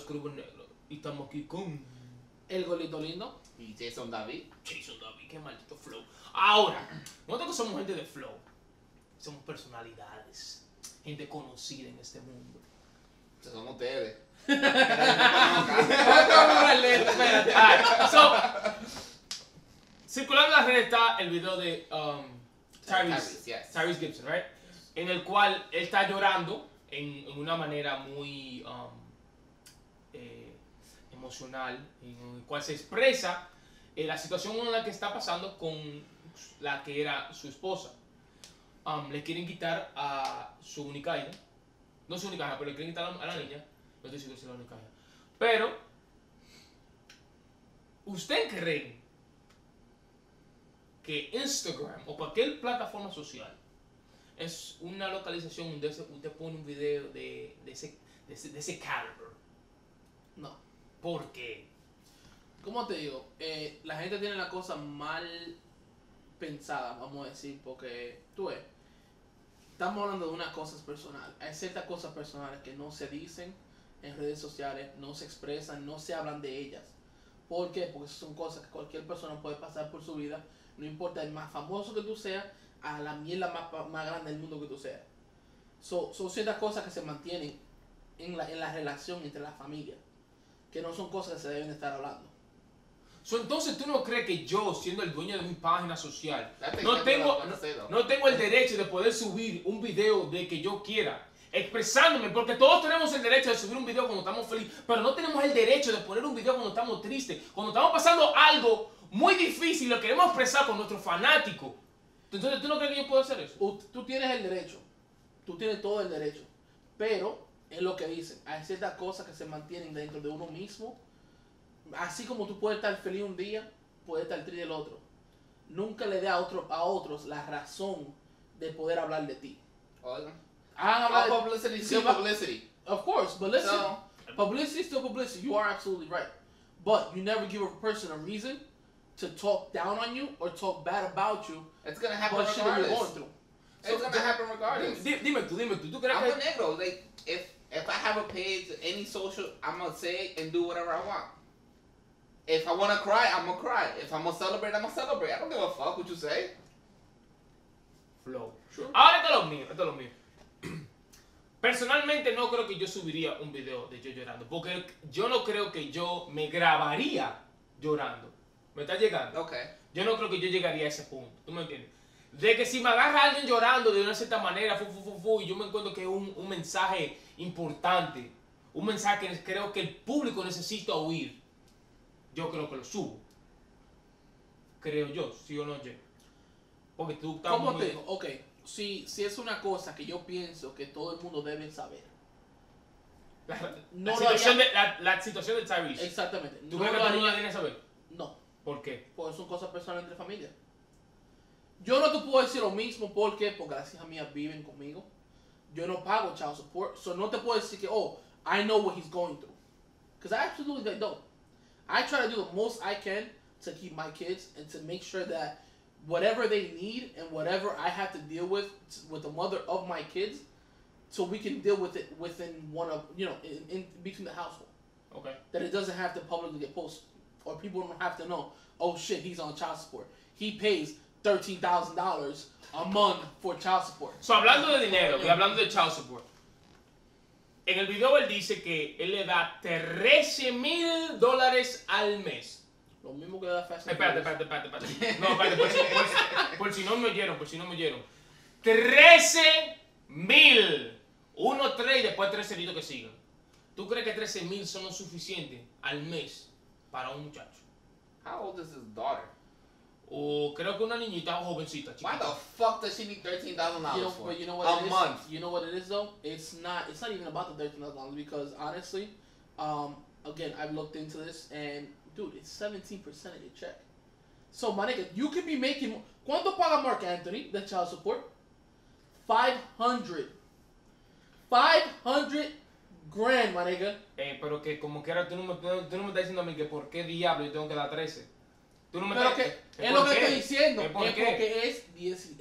Cruz Negro. Y estamos aquí con El Golito Lindo. Y Jason David. Jason David, qué maldito flow. Ahora, nosotros que somos gente de flow, somos personalidades, gente conocida en este mundo. Esos son ustedes. Espérate. Alright, so, circulando en las redes está el video de Tyrese Gibson, right? En el cual él está llorando en una manera muy emocional, en el cual se expresa la situación en la que está pasando con la que era su esposa. Le quieren quitar a su única hija, no su única hija, pero le quieren quitar a la niña, no estoy seguro si es la única hija. Pero, ¿usted cree que Instagram o cualquier plataforma social es una localización donde usted pone un video de ese caliber? No. ¿Por qué? ¿Cómo te digo? La gente tiene la cosa mal pensada, vamos a decir, porque tú ves, estamos hablando de unas cosas personales. Hay ciertas cosas personales que no se dicen en redes sociales, no se expresan, no se hablan de ellas. ¿Por qué? Porque son cosas que cualquier persona puede pasar por su vida, no importa el más famoso que tú seas, a la mierda más grande del mundo que tú seas. Son ciertas cosas que se mantienen en la relación entre la familia, que no son cosas que se deben de estar hablando. Entonces, ¿tú no crees que yo, siendo el dueño de mi página social, No no tengo el derecho de poder subir un video de que yo quiera? Expresándome, porque todos tenemos el derecho de subir un video cuando estamos felices, pero no tenemos el derecho de poner un video cuando estamos tristes, cuando estamos pasando algo muy difícil, lo queremos expresar con nuestros fanáticos. Entonces, ¿tú no crees que yo puedo hacer eso? Tú tienes el derecho, tú tienes todo el derecho, pero es lo que dicen, hay ciertas cosas que se mantienen dentro de uno mismo. Así como tú puedes estar feliz un día, puedes estar triste el otro. Nunca le dé a otros la razón de poder hablar de ti. Oigan. Publicity is still publicity. Of course, but listen, publicity is still publicity. You are absolutely right. But you never give a person a reason to talk down on you or talk bad about you. It's gonna happen But shit that you're going regardless. through. It's gonna happen regardless. Dime tú, ¿tú crees I'm que...? a negro. Like, if I have a page, any social, I'm gonna say it and do whatever I want. If I wanna cry, I'm gonna cry. If I'm gonna celebrate, I'm gonna celebrate. I don't give a fuck what you say. Flow. Sure. Ahora esto es lo mío. Personalmente no creo que yo subiría un video de yo llorando, porque yo no creo que yo me grabaría llorando. ¿Me está llegando? Okay. Yo no creo que yo llegaría a ese punto. ¿Tú me entiendes? De que si me agarra alguien llorando de una cierta manera, y yo me encuentro que es un mensaje importante, un mensaje que creo que el público necesita oír, yo creo que lo subo. Creo yo, sí o no, Jay. Porque tú estás ¿Cómo muy... te digo? Ok, si es una cosa que yo pienso que todo el mundo debe saber. La situación de Tyrese. Exactamente. ¿Tú No crees que lo todo el mundo haría- tiene que saber? No, ¿Por qué? porque son cosas personales entre familia. Yo no te puedo decir lo mismo porque las hijas mías viven conmigo. Yo no pago child support, so no te puedo decir que, oh, I know what he's going through. Because I absolutely don't. I try to do the most I can to keep my kids and to make sure that whatever they need and whatever I have to deal with the mother of my kids, so we can deal with it within one of, in between the household. Okay. That it doesn't have to publicly get posted. Or people don't have to know, oh shit, he's on child support. He pays $13,000 a month for child support. So, hablando de dinero y hablando de child support, en el video él dice que él le da $13,000 al mes. Lo mismo que le da Fast and Espérate. Furious. No, espérate, por si no me oyeron. $13,000. 1, 3 y después 3 ceritos que sigan. ¿Tú crees que 13,000 son lo suficiente al mes para un muchacho? How old is his daughter? O creo que una niñita jovencita, Why chiquita. the fuck does she need $13,000 for? But you know what a it is? month. You know what it is though? It's not even about the $13,000 because honestly, again, I've looked into this and dude, it's 17% of your check. So my nigga, you could be making ¿cuánto paga Mark Anthony de child support? 500 grand, my nigga. Pero que como quiera tú no me estás diciendo a mí que por qué diablo yo tengo que dar 13. Tú no me Pero estás... que es lo que estoy diciendo, ¿Es es por qué? porque es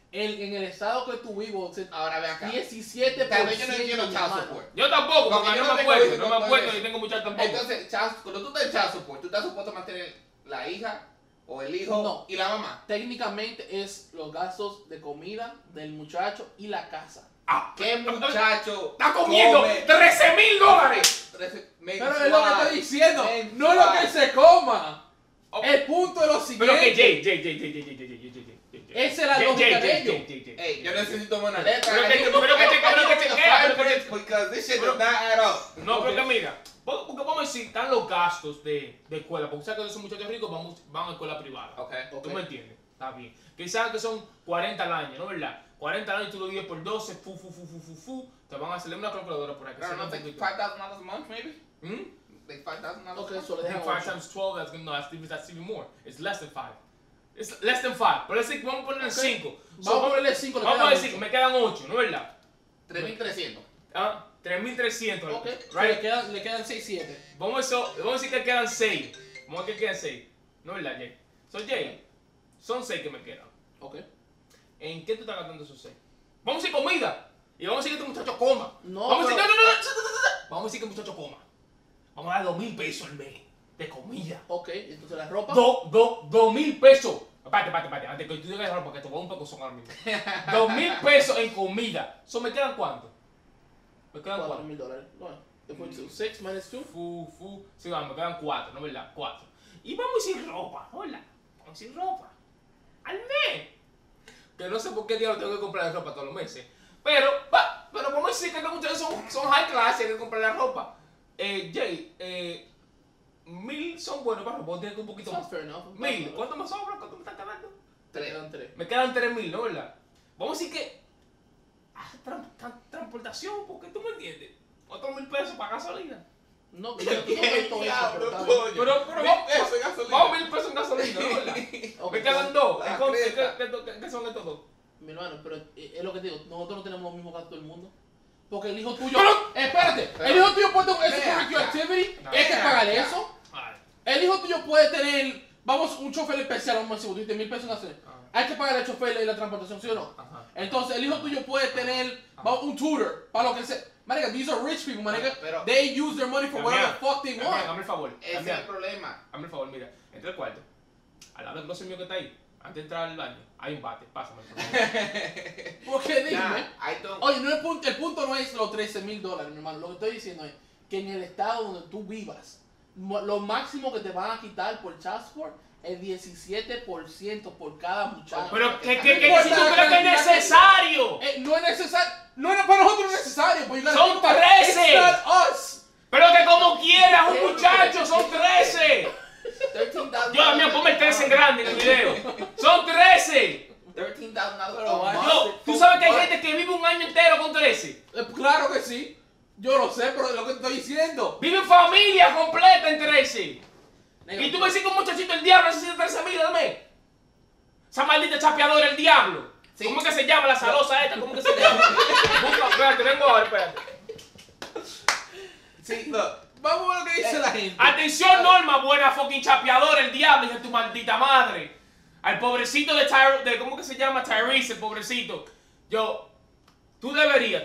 En el estado que tú vives, Ahora ve acá. 17%. Tal vez yo no entiendo mi child hermano. support. Yo tampoco, Porque porque yo no no me tengo acuerdo, hijos, no me no acuerdo puedo ni tengo muchachos tampoco. Entonces, cuando tú estás en child support, tú estás supuesto a mantener la hija o el hijo No. y la mamá. Técnicamente es los gastos de comida del muchacho y la casa. Ah, ¿Qué muchacho está comiendo come $13,000. Pero es lo que estoy diciendo, no es lo que se coma. Oh. El punto es lo siguiente. Pero que Jay. Esa es la lógica de ellos. Hey, yo necesito una letra. Pero que chequea. Because this shit Pero- does not add up. No, pero que mira, porque vamos a decir, están los gastos de escuela, porque sabes que esos muchachos ricos van a escuela privada. Okay. ¿Tú me entiendes? Está bien. Quizás que son 40 al año, ¿no verdad? 40 al año y tú lo divides por 12, te van a hacerle una calculadora por aquí. I don't know, like $5,000 a month, maybe? ¿Mm? Like $5,000 Ok, a month? so le I think dejan 5 8. times 12, that's even more. It's less than 5. It's less than 5. Pero es decir, vamos a ponerle 5. Vamos a ponerle 5. Vamos a decir que me quedan 8, ¿no verdad? 3,300. Ah, 3,300. Ok, Right? le quedan 6, 7. Vamos a decir que quedan 6. Vamos a decir que quedan 6. ¿No verdad, Jay? Jay, son 6 que me quedan. Ok. ¿En qué tú estás gastando esos 6? Vamos a decir comida. Y vamos a decir que este muchacho coma. No, Vamos a decir, pero- no. Vamos a decir que el muchacho coma. Vamos a dar $2,000 al mes de comida. Ok, entonces la ropa. $2,000. Espérate, antes que tú digas ropa, porque te voy a un pecozón ahora mismo. $2,000 en comida. ¿So me quedan cuánto? ¿Me quedan cuánto? $4,000. No, después 6 minus 2. Sí, vamos, me quedan 4, ¿no verdad? 4. Y vamos a decir ropa, ¿no verdad? Vamos a decir ropa. Al mes. Que no sé por qué diablos tengo que comprar ropa todos los meses. Pero vamos a decir que estos muchachos son high class y hay que comprar la ropa. Jay, 1,000 son buenos para ropa, tienes que un poquito más. Sounds fair enough. 1,000, ¿cuánto me sobra? ¿Cuánto me están ganando? Te quedan 3. Me quedan 3,000, ¿no verdad? Vamos a decir que transportación, porque tú me entiendes. Otros $1,000 para gasolina. No, yo no esto eso, Diablo, pero está coño. bien. Pero 1,000 pesos en gasolina. vamos $1,000 en gasolina, ¿no verdad? Ok, Me quedan 2. La ¿Qué creta. qué son estos 2? Mi hermano, pero es lo que te digo, nosotros no tenemos los mismos gastos del mundo. Porque el hijo tuyo. Pero- Espérate, pero- el hijo tuyo puede tener un Ve extracurricular acá. activity, No. hay que Ve pagarle acá. eso. El hijo tuyo puede tener, vamos, un chofer especial, vamos a decir, tú dices $1,000 en gasolina. Hay que pagarle al chofer y la transportación, ¿sí o no? Ajá. Entonces, el hijo tuyo puede tener vamos, un tutor, para lo que sea. Marica, these are rich people, marica. Pero- They use their money for whatever the fuck they want. Hazme el favor. Ese es el problema. Hazme el favor, mira. Entra al cuarto. Al lado del closet mío que está ahí. Antes de entrar al baño. Hay un bate. Pásame el favor. ¿Por qué dime? Nah, I don't. Oye, no el punto no es los $13,000, mi hermano. Lo que estoy diciendo es que en el estado donde tú vivas, lo máximo que te van a quitar por child support es 17% por cada muchacho. Pero que No si importa tú la crees que es cantidad que- necesario. No es necesario. No es para nosotros necesario. Pues, Son 13. It's not us. Pero que como quieras, un muchacho, son 13. $13,000. Yo, amigo, ponme el 13 en grande en el video. Son 13. $13,000 Pero a vaya. month. Yo, tú sabes que hay gente que vive un año entero con 13. Claro que sí. Yo lo sé, pero es lo que te estoy diciendo. Viven familia completa en 13. Nega, Y tú me dices que un muchachito el diablo necesita 13,000 al mes. Esa maldita chapeadora el diablo. Sí. ¿Cómo que se llama la zalosa esta? ¿Cómo que se llama? Busca, espérate, vengo ahora, espérate. Sí, look. Vamos a lo que dice la gente. Atención, Norma, buena fucking chapeadora el diablo, hija de tu maldita madre. Al pobrecito de ¿cómo que se llama? Tyrese, el pobrecito. Tú deberías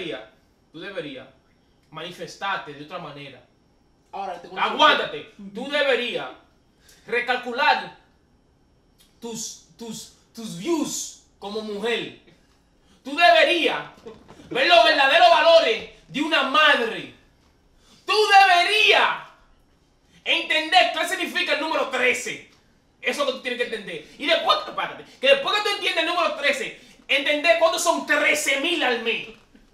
manifestarte de otra manera. Ahora, te Aguántate. Tú deberías recalcular tus views como mujer. Tú deberías ver los verdaderos valores de una madre. Tú deberías entender qué significa el número 13. Eso es lo que tú tienes que entender. Y después, espérate, que después que tú entiendes el número 13, entender cuántos son 13,000 al mes.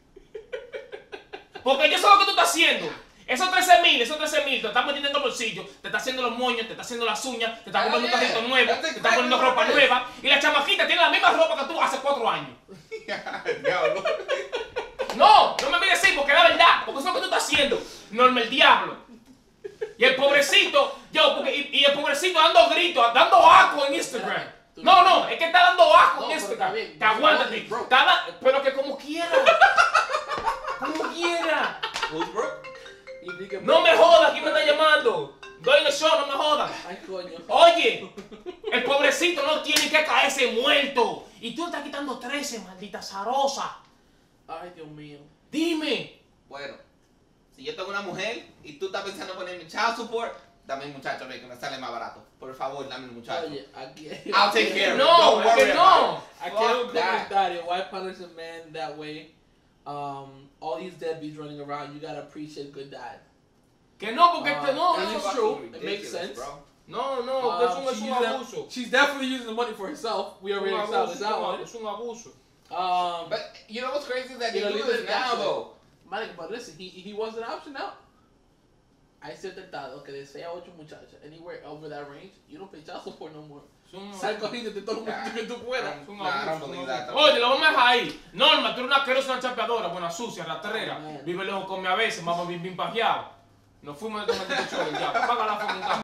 Porque yo sé lo que tú estás haciendo. Esos 13,000 te están metiendo en el bolsillo, te está haciendo los moños, te está haciendo las uñas, te está comprando un yeah. carrito nuevo, That's te está poniendo exactly ropa what it is. nueva. Y la chamaquita tiene la misma ropa que tú hace 4 años. Diablo. No me mires así, porque es la verdad, porque eso es lo que tú estás haciendo. Norma el diablo. Y el pobrecito, y el pobrecito dando gritos, dando asco en Instagram. No, es que está dando asco No, en pero Instagram. está bien. Te aguántate. Bro. Pero que como quiera. Como quiera. Who's broke? Y di que- No me jodas, ¿quién me está llamando? Doy en el show, no me jodas. Ay, coño. Oye, el pobrecito no tiene que caerse muerto. Y tú estás quitando 13, maldita zarosa. Ay, Dios mío. Dime. Bueno, si yo tengo una mujer y tú estás pensando en ponerme child support, dame el muchacho, ve, que me sale más barato. Por favor, dame el muchacho. Oye, aquí I'll take care of it. No, Don't es worry que about no. it. aquí hay un Fuck that. comentario. Why punish a man that way? All these deadbeats running around, you gotta appreciate good dad. Que no, porque no, and eso it's es true. Fucking It makes ridiculous, sense. bro. No, que es She's un using abuso. she's definitely using the money for herself. We already established that one. Es un abuso. But you know what's crazy is that they You know, do leave this it now that way. though. Marico, but listen, he wants an option now. Hay cierta edad que de 6 a 8 muchachas, anywhere over that range, you don't pay child support no more. Es un Sal cogiendo de todo el mundo que tú puedas. Es un Nah, I don't abuso, believe un that, abuso. though. Oye, lo vamos a dejar ahí. Norma, tú eres una asquerosa, una chapeadora, buena sucia, rastrera. Oh, man. Vive lejos con mi a veces, mamá bien pajeado. Nos fuimos de este maldito show ya. Paga la fucking cámara.